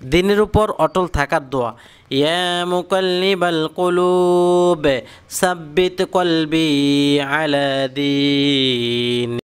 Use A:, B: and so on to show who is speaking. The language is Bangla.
A: দিনের উপর অটল থাকার দোয়া। ইয়া মুকাল্লিবাল কুলুব সাব্বিত কলবি আলা দীন।